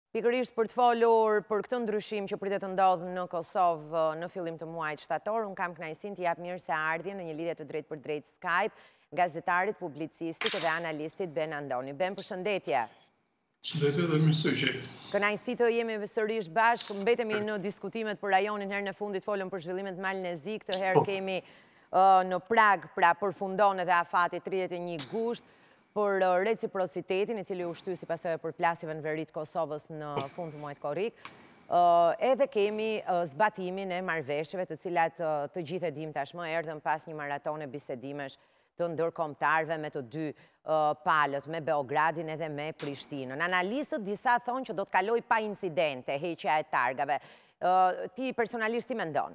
Pikërisht për të folur për këtë ndryshim që pritet të ndodhë në Kosovë në fillim të muajit shtator, unë kam kënaqësinë të jap mirëseardhjen në një lidhje të drejtë për drejtë Skype gazetarit, publicistit dhe analistit Ben Andoni. Ben, përshëndetje. Përshëndetje dhe mirësëgjë. Kënaqësi të jemi sërish bashkë, mbetemi në diskutimet për rajonin, herën e fundit folëm për zhvillimet malnezi, këtë herë kemi në Prag, pra përfundon edhe afati 31 gusht, për reciprocitetin i cili u shty si pasojë për plasive në veri të Kosovës në fund të muajit korrik. Edhe kemi zbatimin e marrëveshjeve, të cilat të gjithë e dim tashmë erdhën pas një maratone bisedimesh të ndërkombëtarëve me të dy palët, me Beogradin edhe me Prishtinën. Analistët disa thonë që do të kaloj pa incidente, heqja e targave. Ti personalisht si mendon?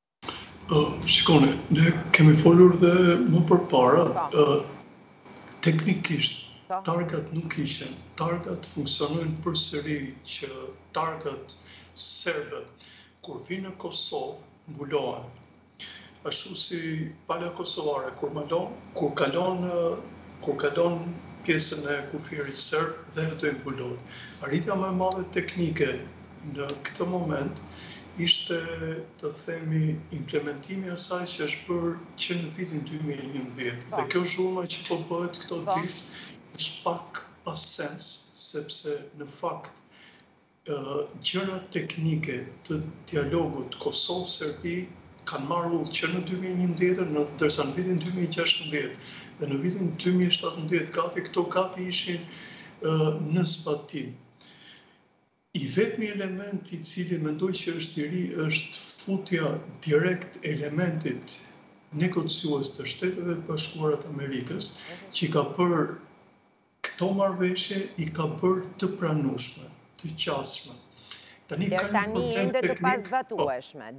Shikoni, ne kemi folur dhe më përpara. Teknikisht, targat nuk ishin. Targat funksionojnë përsëri që targat serbe, kur vinë në Kosovë, mbulohen. Ashtu si pala kosovare, kur kalon pjesën e kufirit serb dhe ato i mbulohen. Arritja më e madhe teknike në këtë moment ishte, të themi, implementimi asaj që është bërë që në vitin 2011. Dhe kjo zhurma që po bëhet këto ditë është pak pas sens, sepse në fakt gjërat teknike të dialogut Kosovë-Serbi kanë marrë që në 2011, ndërsa në vitin 2016 dhe në vitin 2017 gati, këto gati ishin në zbatim. I vetmi element i cili mendoj që është i ri është futja direkt elementit negociues të Shteteve të Bashkuara të Amerikës, që i ka bërë këto marrëveshje, i ka bërë të pranueshme, të qasshme. Deri tani ende të pazbatueshme.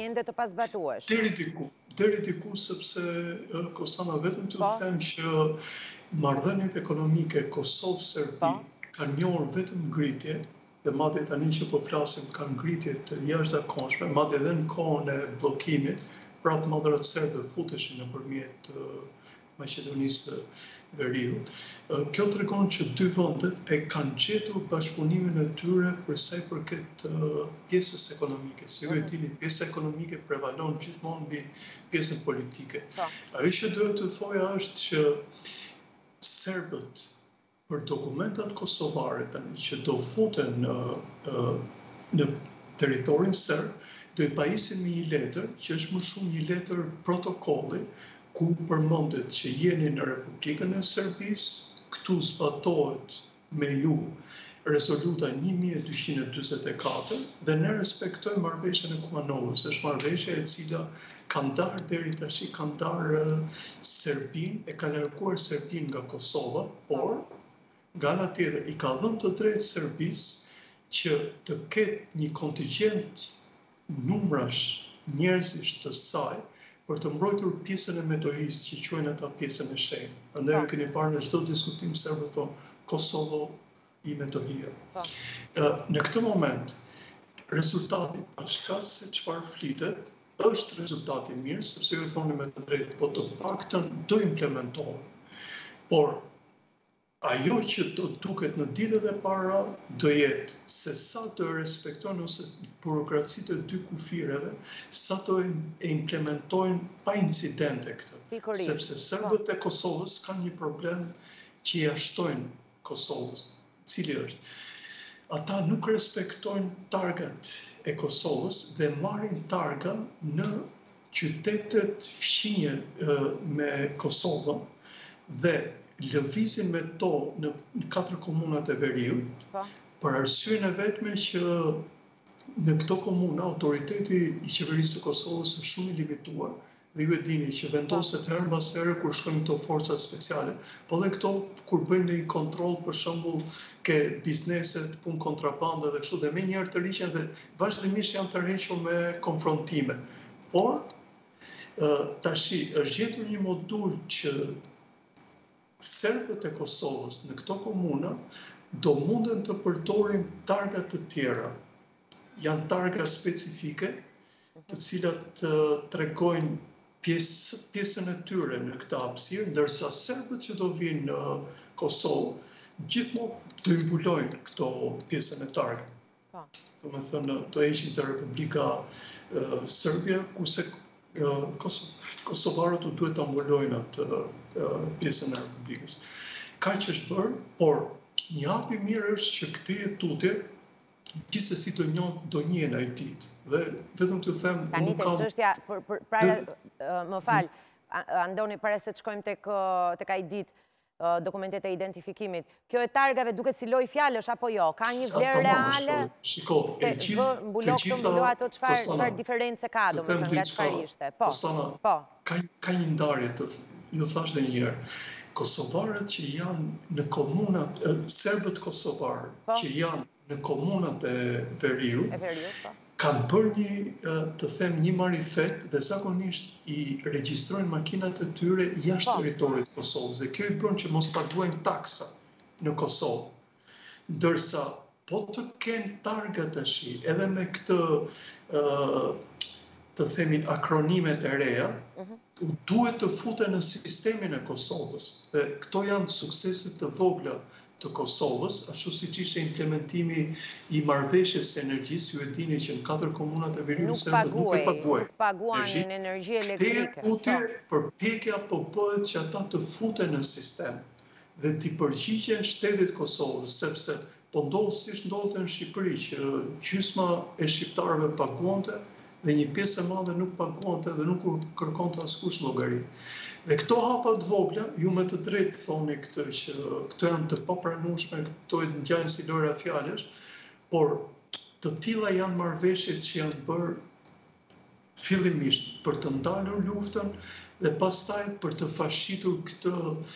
Deri diku, sepse Kostana, vetëm të them që marrëdhëniet ekonomike Kosovë-Serbi kanë njohur vetëm ngritje, dhe madje tani që po flasim kanë ngritje të jashtëzakonshme, madje edhe në kohën e bllokimit, prapë madhërat serbe futeshin nëpërmjet Maqedonisë së Veriut. Kjo tregon që dy vendet e kanë gjetur bashkëpunimin e tyre për sa i përket pjesës ekonomike. Si ju e dini, pjesa ekonomike prevalon gjithmonë mbi pjesën politike. Ajo që duhet të thoja është që serbët, për dokumentat kosovare tani që do futen në territorin serb, do i pajisin me një letër, që është më shumë një letër protokolli, ku përmendet që jeni në Republikën e Serbisë, këtu zbatohet me ju rezoluta 1244 dhe ne respektojmë marrëveshjen e Kumanovës. Është marrëveshja e cila ka ndarë deri tash, ka ndarë Serbinë, e ka larguar Serbinë nga Kosova, por nga ana tjetër i ka dhënë të drejtë Serbisë që të ketë një kontingjent numrash njerëzish të saj për të mbrojtur pjesën e Metohijës, që quhen ata pjesën e shenjtë. Prandaj keni parë në çdo diskutim serbët thonë Kosovo i Metohija. Në këtë moment, rezultati, paçka se çfarë flitet, është rezultati mirë, sepse ju thoni me të drejtë, po të paktën do implementohet. Por ajo që do duket në ditët e para do jetë se sa të respektojnë ose burokracitë e dy kufireve, sa të implementojnë pa incidente këtë. Sepse serbët e Kosovës kanë një problem që i ashtojnë Kosovës. Cili është? Ata nuk respektojnë targat e Kosovës dhe marrin targa në qytetet fqinje me Kosovën dhe lëvizin me to në 4 komunat e Veriut, për arsyeën e vetme që në këto komuna autoriteti i qeverisë së Kosovës është shumë i limituar dhe ju e dini që vendoset herë mbas here kur shkojnë këto forcat speciale, po dhe këto kur bëjnë një kontroll, për shembull, ke bizneset, punë kontrabande dhe kështu, dhe me njëherë të riqen dhe vazhdimisht janë të rrequr me konfrontime. Por tashi është gjetur një modul që serbët e Kosovës në këto komuna do munden të përdorin targa të tjera. Janë targa specifike, të cilat tregojnë pjesën e tyre në këtë hapësirë, ndërsa serbët që do vinë në Kosovë gjithmonë të mbulojnë këto pjesën e targat. Do me thënë, do ishin të Republika Serbia, kurse kosovarët u duhet të mbulojnë atë pjesën e Republikës. Ka që është bërë, por një hap i mirë është që këtë tutje gjithsesi do njihen ajtit. Dhe vetëm t'ju them, tani tek çështja më fal, Andoni, para se të shkojmë tek ai ditë dokumentet e identifikimit. Kjo e targave duket si loj fjalësh apo jo? Ka një vlerë reale? Shiko, e gjitha... Mbulo këto, mbulo ato, çfarë diferencë ka, domethënë nga çfarë ishte? Po. Ka një ndarje, ju thash edhe një herë. Kosovarët që janë në komunat, serbët kosovarë që janë në komunat e Veriut, kanë bërë një marifet dhe zakonisht i regjistrojnë makinat e tyre jashtë territorit Kosovës. Dhe kjo i bën që mos paguajnë taksa në Kosovë. Ndërsa, po të kenë targa tash, edhe me këtë, të themi, akronimet e reja, duhet të futen në sistemin e Kosovës. Dhe këto janë sukseset të vogla të Kosovës, ashtu siç ishte implementimi i marrëveshjes së energjisë, ju e dini që në 4 komunat e Veriut serbët nuk e paguajnë energji elektrike. Përpjekja po bëhet që ata të futen në sistem dhe t'i përgjigjen shtetit Kosovës, sepse po ndodh siç ndodhte në Shqipëri, që gjysma e shqiptarëve paguante dhe një pjesë e madhe nuk paguante dhe nuk kërkonte askush llogari. Dhe këto hapat vogla, ju me të drejtë thoni këtë që këto janë të papranueshme, këto e ngjajnë si lojra fjalësh, por të tilla janë marrëveshjet që janë bërë fillimisht për të ndalur luftën dhe pastaj për të fashitur këtë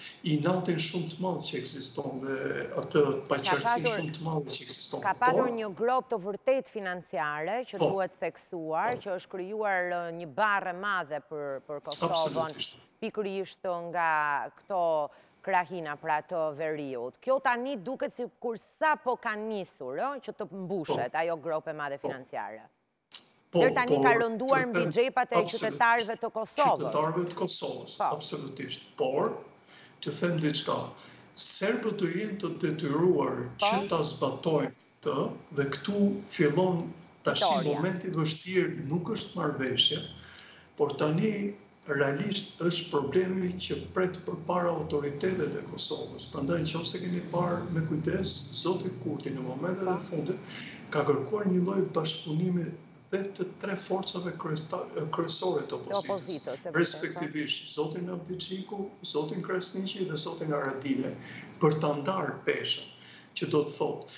inatin shumë të madh që ekziston dhe atë paqartësi shumë të madhe që ekziston. Ka patur një grop të vërtet financiare që duhet theksuar, që është krijuar një barre madhe për Kosovën, pikërisht nga këto krahina pra të Veriut. Kjo tani duket sikur sapo ka nisur që të mbushet ajo grop e madhe financiare. Deri tani ka rënduar mbi xhepat e qytetarëve të Kosovës. Qytetarëve të Kosovës, absolutisht. Por, të them diçka, serbët do jenë të detyruar që ta zbatojnë këtë dhe këtu fillon tash momenti vështirë, nuk është marrëveshje, por tani realisht është problemi që pret përpara autoritetet e Kosovës. Prandaj nëse keni parë me kujdes, zoti Kurti në momentet e fundit ka kërkuar një lloj bashkëpunimi dhe të 3 forcave kryesore të opozitës, respektivisht zotin Avdiçiku, zotin Krasniqi dhe zotin Haradine, për ta ndarë peshën, që do të thotë,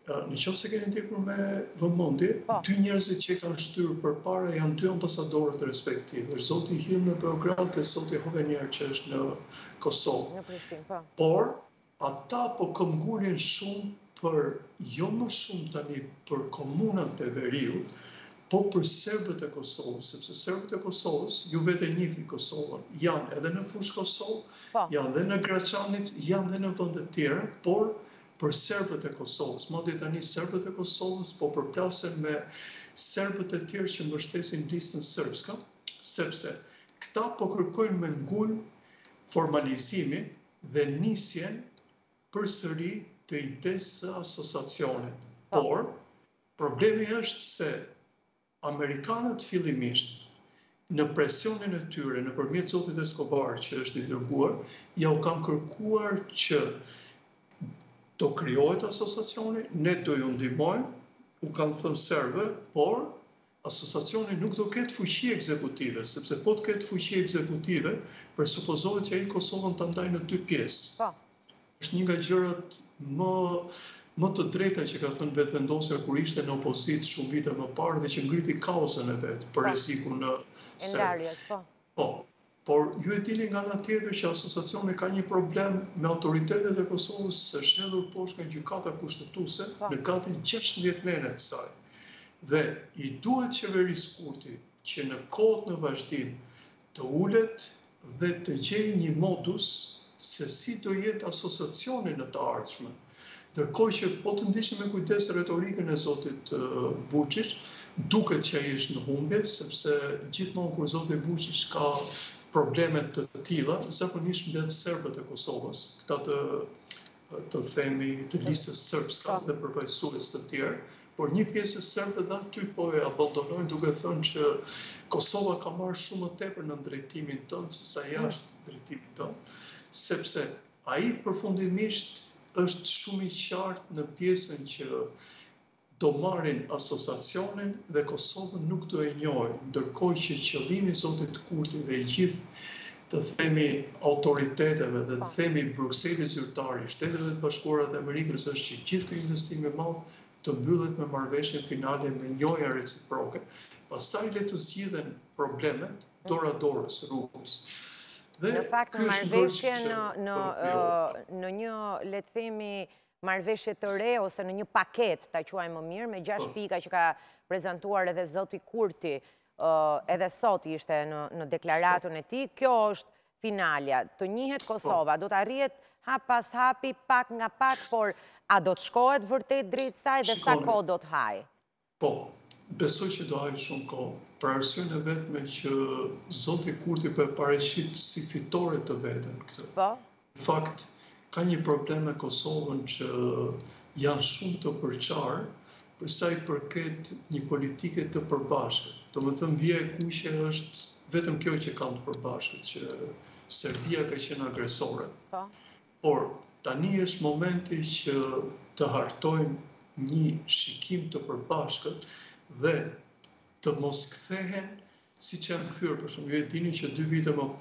nëse keni ndjekur me vëmendje, 2 njerëzit që kanë shtyrë përpara janë 2 ambasadorët respektiv, është zoti Hill në Beograd dhe zoti Hovenier që është në Kosovë. Por ata po këmbgulin shumë për jo më shumë tani për komunat e Veriut, po për serbët e Kosovës, sepse serbët e Kosovës, ju vetë e njihni Kosovën, janë edhe në fushë Kosovë, janë edhe në Graçanic, janë edhe në vende të tjera, por për serbët e Kosovës. Madje tani serbët e Kosovës po përplasen me serbët e tjerë që mbështesin listën serbska, sepse këta po kërkojnë me ngul formalizimin dhe nisjen përsëri të idesë së asociacionit. Por problemi është se amerikanët fillimisht në presionin e tyre nëpërmjet zotit Escobar që është i dërguar, ja u kanë kërkuar që do krijohet asociacioni, ne do ju ndihmojmë, u kanë thënë serbëve, por asociacioni nuk do ketë fuqi ekzekutive, sepse po të ketë fuqi ekzekutive, presupozohet që ai Kosovën ta ndajë në 2 pjesë. Është një nga gjërat më të drejta që ka thënë vetëvendosja kur ishte në opozitë shumë vite më parë dhe që ngriti kaosën e vet për rrezikun në ndarjes, por ju e dini nga ana tjetër që asociacioni ka një problem me autoritetet e Kosovës së është hedhur poshtë nga gjykata kushtetuese në gati 16 nene të saj. Dhe i duhet qeverisë Kurti që në kohët në vazhdim të ulet dhe të gjejë një modus se si do jetë asociacioni në të ardhmen. Ndërkohë që po të ndiqni me kujdes retorikën e zotit Vučić, duket që ai është në humbje, sepse gjithmonë kur zoti Vučić ka probleme të tilla, zakonisht mbledh serbët e Kosovës, këta të të themi të listës sërbska dhe përfaqësues të tjerë, por një pjesë e serbëve dhe aty po e abandonojnë duke thënë që Kosova ka marrë shumë më tepër në drejtimin tonë se sa jashtë drejtimit tonë, sepse ai përfundimisht është shumë i qartë në pjesën që do marrin asociacionin dhe Kosovën nuk do e njohin, ndërkohë që qëllimi i Zotit Kurti dhe i gjithë të themi autoriteteve dhe të themi Brukselit zyrtari, Shteteve të Bashkuara të Amerikës është që gjithë ky investim i madh të mbyllet me marrëveshjen finale me njojën reciproke. Pastaj le të zgjidhen problemet dora dorës rrugës. Në fakt, marrëveshje në një, le të themi, marrëveshje të re ose në një paket, ta quajmë më mirë, me 6 pika që ka prezantuar edhe zoti Kurti, edhe sot ishte në deklaratën e tij, kjo është finalja. Të njihet Kosova, do të arrihet hap pas hapi, pak nga pak, por a do të shkohet vërtet drejt saj dhe sa kohë do të hajë? Po, besoj që do hajë shumë kohë, për arsyen e vetme që zoti Kurti po e paraqit si fitore të veten këtë. Po. Në fakt, ka një problem me Kosovën që janë shumë të përqarë për sa i përket një politike të përbashkët. Domethënë vija e kuqe është vetëm kjo që kanë të përbashkët, që Serbia ka qenë agresore. Po. Por tani është momenti që të hartojnë një shikim të përbashkët dhe të mos kthehen siç janë kthyer, për shembull, ju e dini që 2 vite më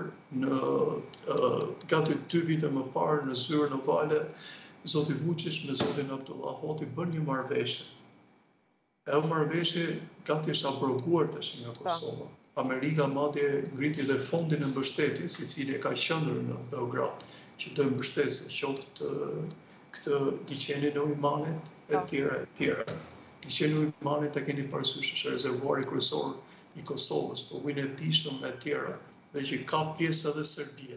parë gati 2 vite më parë në zyrën ovale zoti Vučić me zotin Abdullah Hoti bën një marrëveshje. Ajo marrëveshje gati është abroguar tash nga Kosova. Amerika madje ngriti dhe fondin e mbështetjes, i cili ka qendrën në Beograd, që do mbështesë qoftë këtë liçenin e Ujmanit e tjera. Liçeni i Ujmanit e keni parasysh është rezervuari kryesor i Kosovës, po vijnë e Pishën e tjera, dhe që ka pjesë edhe Serbia.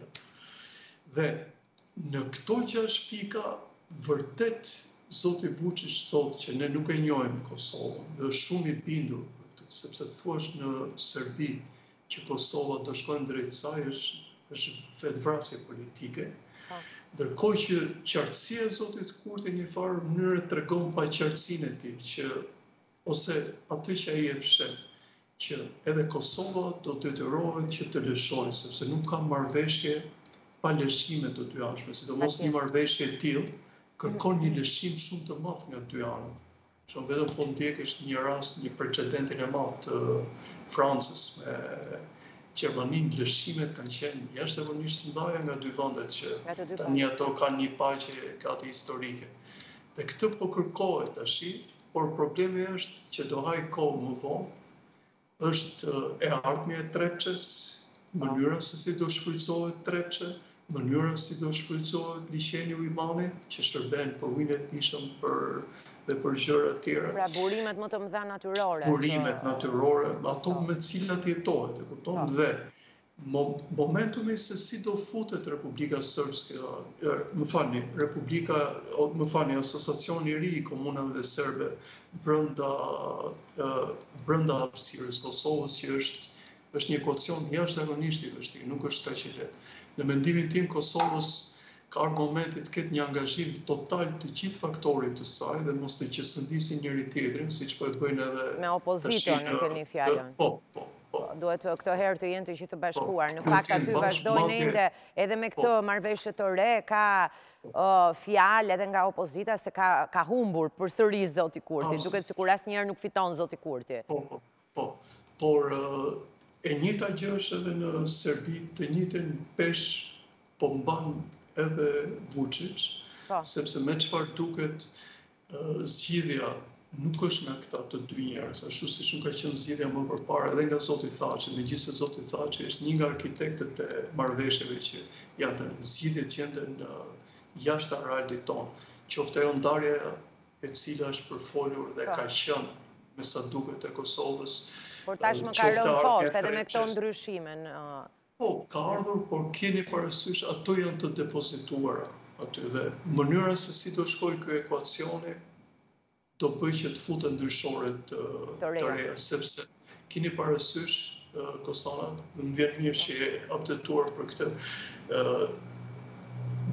Dhe në këto 6 pika vërtet zoti Vučić thotë që ne nuk e njohim Kosovën dhe është shumë i bindur, sepse të thuash në Serbi që Kosova do shkojnë drejt saj është vetvrasje politike. Ndërkohë që qartësia e zotit Kurti në një farë mënyrë tregon paqartësinë e tij, që ose atë që ai e fshet, që edhe Kosova do të detyrohet që të lëshojë, sepse nuk ka marrëveshje pa lëshime të dy anshme, sidomos një marrëveshje e tillë kërkon një lëshim shumë të madh nga dy anët. Shumë vetëm po ndjekësh një rast, një precedentin e madh të Francës me Gjermaninë, lëshimet kanë qenë jashtëzakonisht mëdha nga dy vendet që tani ato kanë një paqe gati historike. Dhe këtë po kërkohet tash, por problemi është që do haj kohë më vonë, është e ardhmja e Trepçes, mënyra se si do shfrytëzohet Trepçe, mënyra si do shfrytëzohet liçeni i Ujmanit, që shërben për ujin e Pishën dhe për gjëra të tjera. Pra burimet më të mëdha natyrore. Burimet natyrore, ato me cilat jetohet, e kupton? Dhe momentumi se si do futet Republika Srpske, asociacioni i ri i komunave serbe brenda hapësirës Kosovës, që është një ekuacion jashtëzakonisht i vështirë, nuk është kaq i lehtë. Në mendimin tim Kosovës ka ardhur momenti të ketë një angazhim total të gjithë faktorit të saj dhe mos të qësëndisin njëri tjetrin, siç po e bëjnë edhe me opozitën në keni fjalën. Po. Duhet këto herë të jenë të gjithë të bashkuar. Në fakt aty vazhdojnë ende edhe me këtë marrëveshje të re, ka fjalë edhe nga opozita se ka humbur përsëri zoti Kurti, duket sikur asnjëherë nuk fiton zoti Kurti. Po. Por e njëjta gjë është edhe në Serbi, të njëjtën pesh po mban edhe Vučić, sepse me çfarë duket zgjidhja nuk është nga këta të dy njerëz, ashtu siç nuk ka qenë zgjidhja më përpara edhe nga zoti Thaçi, megjithëse zoti Thaçi është një nga arkitektët e marrëveshjeve që janë të zgjidhjet gjenden jashtë realit ton, qoftë ajo ndarja e cila është përfolur dhe ka qenë me sa duket e Kosovës. Por tashmë ka rënë poshtë edhe me këto ndryshime. Po, ka ardhur, por keni parasysh ato janë të depozituara aty dhe mënyra se si do shkojë ky ekuacioni do bëj që të futen ndryshoret të reja, sepse keni parasysh, Kostana, më vjen mirë që je updetuar për këtë,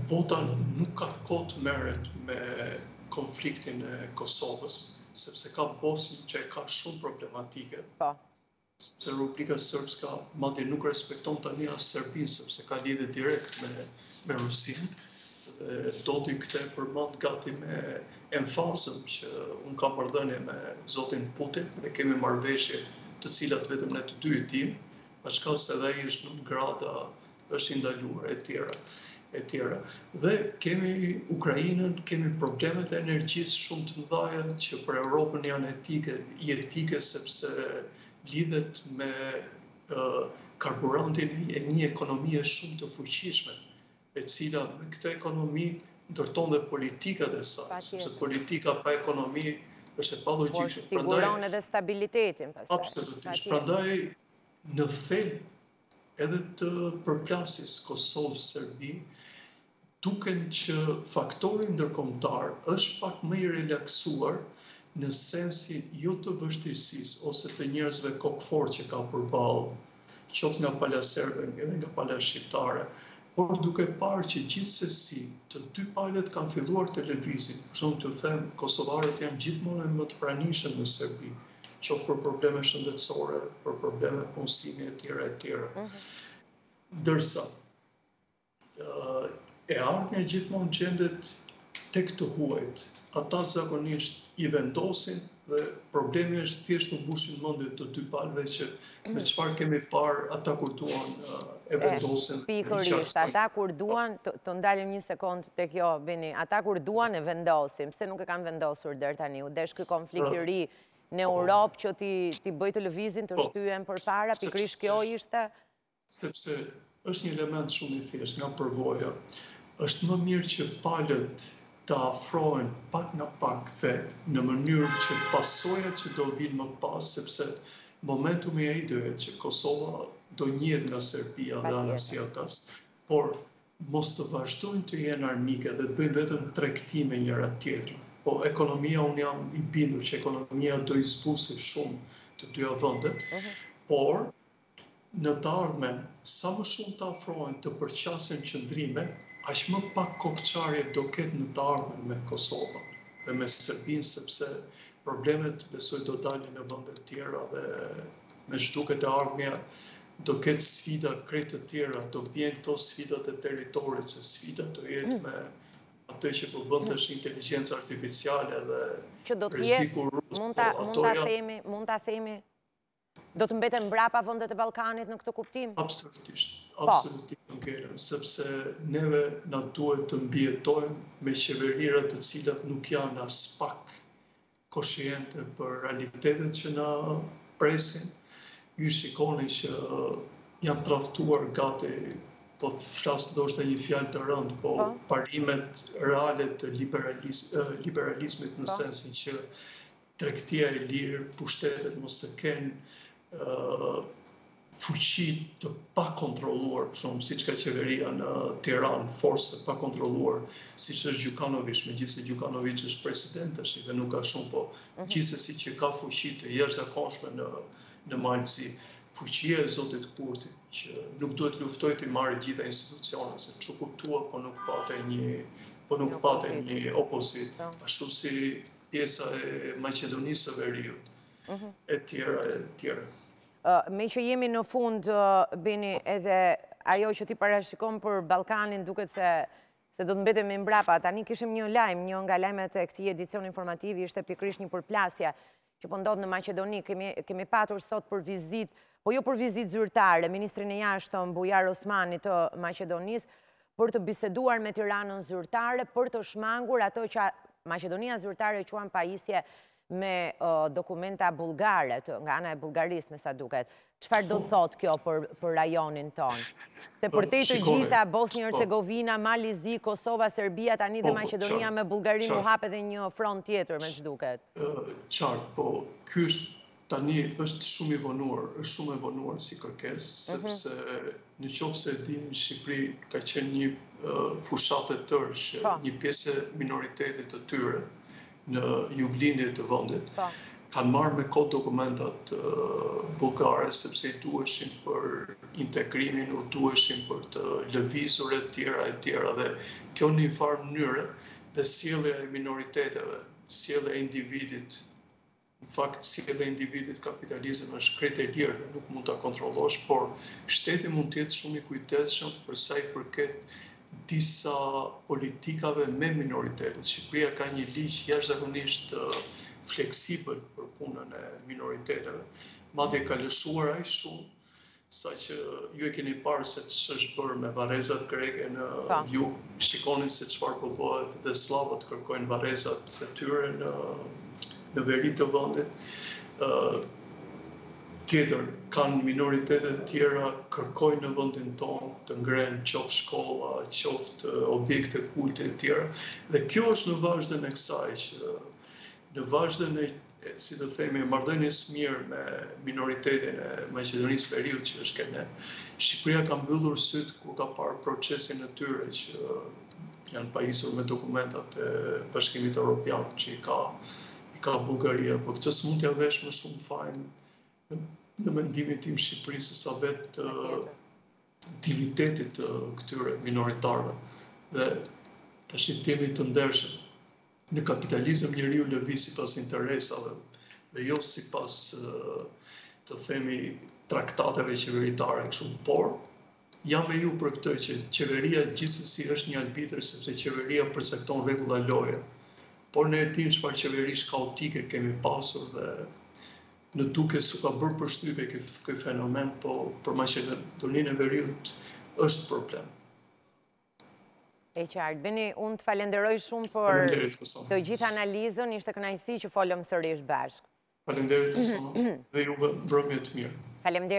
bota nuk ka kohë të merret me konfliktin e Kosovës, sepse ka Bosnjë që ka shumë problematike. Se Republika Srpska madje nuk respekton tani as Serbinë sepse ka lidhje direkt me Rusinë. Dhe do t'i këtë përmend gati me emfazën që unë kam marrëdhënie me zotin Putin dhe kemi marrëveshje të cilat vetëm ne të dy i dim, paçka se edhe ai është në grada, është i ndaluar e tjera. Dhe kemi Ukrainën, kemi problemet e energjisë shumë të mëdha që për Europën janë jetike sepse lidhet me karburantin e një ekonomie shumë të fuqishme, e cila me këtë ekonomi ndërton dhe politikat e saj, sepse politika pa ekonomi është e palogjikshme. Por siguron edhe stabilitetin. Absolutisht. Prandaj në thelb edhe të përplasjes Kosovë-Serbi, duken që faktori ndërkombëtar është pak më i relaksuar në sensin jo të vështirësisë ose të njerëzve kokëfortë që ka përballë, qoftë nga pala serbe edhe nga pala shqiptare, por duke parë që gjithsesi të dy palët kanë filluar të lëvizin. Për shembull t'ju them, kosovarët janë gjithmonë më të pranishëm në Serbi, qoftë për probleme shëndetësore, për probleme punësimi e tjera. Ndërsa e ardhmja gjithmonë gjendet tek të huajt. Ata zakonisht i vendosin dhe problemi është thjesht të mbushin mendjet të dy palëve që me çfarë kemi parë ata kur duan e vendosin. Pikërisht, ata kur duan, të ndalim një sekond tek kjo, Beni, ata kur duan e vendosin, pse nuk e kanë vendosur deri tani? U desh ky konflikt i ri në Europë që ti bëj të lëvizin, të shtyhen përpara, pikërisht kjo ishte? Sepse është një element shumë i thjeshtë nga përvoja. Është më mirë që palët të afrohen pak nga pak vetë në mënyrë që pasojat që do vinë më pas, sepse momentumi ai dohet që Kosova do njihet nga Serbia dhe anasjelltas, por mos të vazhdojnë të jenë armike dhe të bëjnë vetëm tregtime njëra tjetrën. Po ekonomia, unë jam i bindur që ekonomia do i zbusë shumë të dyja vendet, por në të ardhmen sa më shumë të afrohen të përqasen qëndrime, aq më pak kokçarje do ketë në të ardhmen me Kosovën dhe me Serbinë, sepse problemet besoj do dalin në vende të tjera dhe me ç'duket e ardhmja do ketë sfida krejt të tjera, do bien këto sfidat e territorit, se sfida do jetë me atë që po bënte është inteligjencë artificiale dhe rreziku rus. Mund ta themi do të mbeten mbrapa vendet e Ballkanit në këtë kuptim? Absolutisht, sepse neve na duhet të mbijetojmë me qeverira të cilat nuk janë as pak konsciente për realitetet që na presin. Ju shikoni që janë tradhtuar gati, po flas ndoshta një fjalë të rëndë, po parimet reale të liberalizmit në sensin që tregtia e lirë, pushtetet mos të kenë fuqi të pakontrolluar, për shembull, siç ka qeveria në Tiranë, forcë të pakontrolluar, siç është Gjukanović, megjithëse Gjukanović është president tash dhe nuk ka shumë, po gjithsesi që ka fuqi të jashtëzakonshme në Malësi. Fuqia e zotit Kurti, që nuk duhet luftoj të marrë gjitha institucionet, se çu kuptua, po nuk patej një opozit, ashtu si pjesa e Maqedonisë së Veriut, e tjera. Me që jemi në fund, Beni, edhe ajo që ti parashikon për Ballkanin duket se do të mbetemi mbrapa. Tani kishim një lajm, një nga lajmet e këtij edicion informativ ishte pikërisht një përplasje që po ndodh në Maqedoni. Kemi patur sot për vizitë, po jo për vizitë zyrtare, ministrin e jashtëm Bujar Osmani të Maqedonisë për të biseduar me Tiranën zyrtare, për të shmangur ato që Maqedonia zyrtare quan pajisje me dokumenta bullgare, nga ana e Bullgarisë me sa duket. Çfarë do të thotë kjo për rajonin tonë? Se për te të gjitha, Bosnjë-Hercegovina, Malizi, Kosova, Serbia, tani dhe Maqedonia me Bullgarinë u hap edhe një front tjetër me ç'duket. Qartë, po ky tani është shumë i vonuar si kërkesë, sepse në qoftë se dini në Shqipëri ka qenë një fushatë e tërë që një pjesë e minoritetit të tyre në juglindje të vendit kanë marrë me kod dokumentat bullgare, sepse i duheshin për integrimin, u duheshin për të lëvizur e tjera, dhe kjo në një farë mënyre dhe sjellja e minoriteteve, sjellja e individit. Në fakt, sjellja e individit kapitalizëm është krejt e lirë dhe nuk mund ta kontrollosh, por shteti mund të jetë shumë i kujdesshëm për sa i përket disa politikave me minoritetet. Shqipëria ka një ligj jashtëzakonisht fleksibël për punën e minoriteteve, madje ka lëshuar aq shumë saqë ju e keni parë se ç'është bërë me varrezat greke në jug, shikonin se çfarë po bëhet dhe slavët kërkojnë varrezat e tyre në veri të vendit. Tjetër, kanë minoritetet tjera kërkojnë në vendin tonë të ngrenë qoftë shkolla, qoftë objekte kulte e tjera, dhe kjo është në vazhdim e kësaj që në vazhdim e, si të themi, marrëdhënies mirë me minoritetin e Maqedonisë Veriut që është këne. Shqipëria ka mbyllur syt kur ka parë procesin e tyre që janë pajisur me dokumentat e Bashkimit Evropian që i ka Bullgaria, por këtë s'mund t'ja vesh më shumë fajin në mendimin tim Shqipërisë se sa vetë dignitetit të këtyre minoritarëve. Dhe tash jemi të ndershëm. Në kapitalizëm njeriu lëviz sipas interesave dhe jo sipas të themi traktateve qeveritare kështu, por jam me ju për këtë që qeveria gjithsesi është një arbitër sepse qeveria përcakton rregulla loje. Por ne e dim çfarë qeverish kaotike kemi pasur dhe në duke s'u ka bërë përshtypje ky fenomen, po për Maqedoninë e Veriut është problem. E qartë. Beni, unë të falenderoj shumë për të gjithë analizën, ishte kënaqësi që folëm sërish bashkë. Faleminderit Kosovë dhe juve mbrëmje të mirë. Faleminderit.